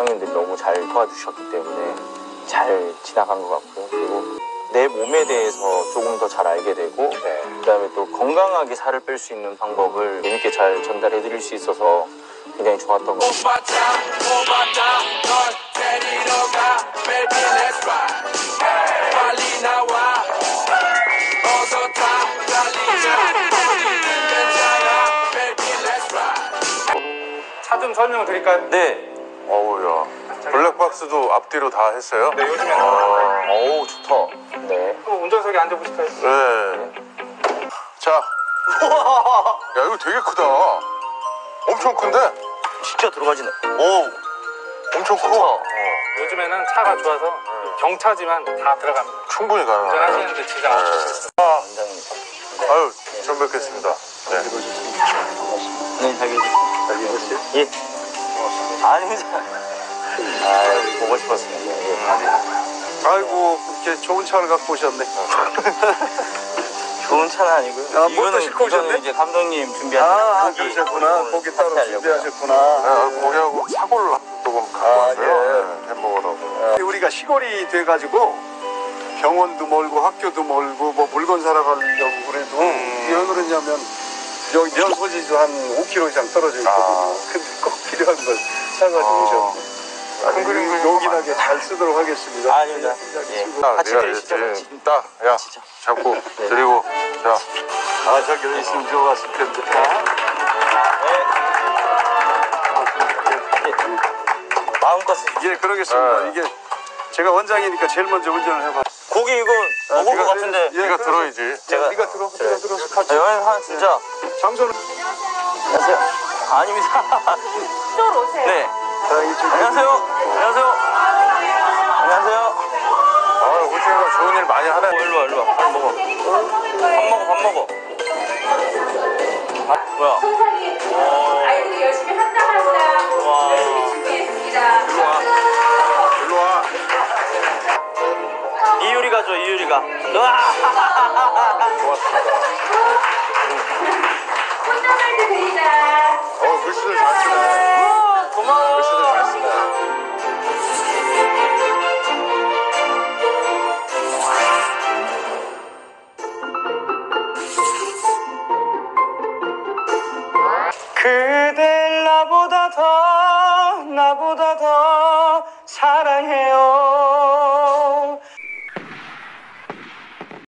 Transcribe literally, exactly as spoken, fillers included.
형님들이 너무 잘 도와주셨기 때문에 잘 지나간 것 같고요. 그리고 내 몸에 대해서 조금 더 잘 알게 되고 네. 그다음에 또 건강하게 살을 뺄 수 있는 방법을 재밌게 잘 전달해 드릴 수 있어서 굉장히 좋았던 것 같아요. 차 좀 설명 드릴까요? 네. 어우야. 블랙박스도 앞뒤로 다 했어요? 네, 요즘에. 아, 어우 좋다. 네. 또 운전석에 앉아보실까요? 네. 자. 야, 이거 되게 크다. 엄청 큰데? 진짜 들어가지네. 오. 엄청 커. 어. 요즘에는 차가 좋아서 경차지만 다 들어갑니다. 충분히 가능하다. 운전하시는데 지장 없으세요. 아, 원장님. 네. 아유, 처음 뵙겠습니다. 네. 네, 잘 계세요. 잘 계셨어요? 예. 아닙니다. 아, 보고 싶었습니다. 예. 아이고, 이렇게 좋은 차를 갖고 오셨네. 좋은 차는 아니고요. 아, 이거는, 뭘 또 싣고 오셨네? 이거는 이제 감독님 준비하신 아, 고기. 그러셨구나. 오늘 고기 따로 파티하려고요. 준비하셨구나. 아, 거기하고 사골을 조금 갖고 아, 왔어요. 예. 네, 햄버거라고. 우리가 시골이 돼가지고 병원도 멀고 학교도 멀고 뭐 물건 사러 가려고 그래도 음. 왜 그러냐면 여기 면 소지도 한 오 킬로미터 이상 떨어져 있거든요. 아. 근데 꼭 필요한 걸 사가지고 어. 오셨네. 큰 그림 그리는 거 요긴하게 잘 쓰도록 하겠습니다. 아닙니다. 예. 딱, 같이 내가 드시죠, 이렇게 같이. 딱, 야, 진짜. 잡고 드리고, 자. 아, 저기 여기 있으면 좋았을 텐데. 마음껏 쓰십시오. 예, 그러겠습니다. 네. 이게 제가 원장이니까 제일 먼저 운전을 해봐. 고기 이거 먹을 것 같은데. 예, 네가 그래서- 들어야지. 제가 네가 들어, 네가 들어서 같이. 아, 여행 하나 진짜. 장소는 안녕하세요. 아닙니다. 이쪽으로 오세요. 네. 자, 이쪽. 안녕하세요. 안녕하세요. 안녕하세요. 아, 호주가 좋은 일 많이 하네. 어, 일로 와, 일로 와. 밥 먹어. 밥 먹어, 밥 먹어. 아, 뭐야. 어, 아이들이 열심히 한다 한다. 와. 열심히 준비했습니다. 일로 와. 일로 와. 이유리가 줘, 이유리가. 으아! 고맙습니다. 콘서트 드리자. 어, 글씨들 잘 쓰네. 고마워. 글씨들 잘 쓰네. 그댈 나보다 더 나보다 더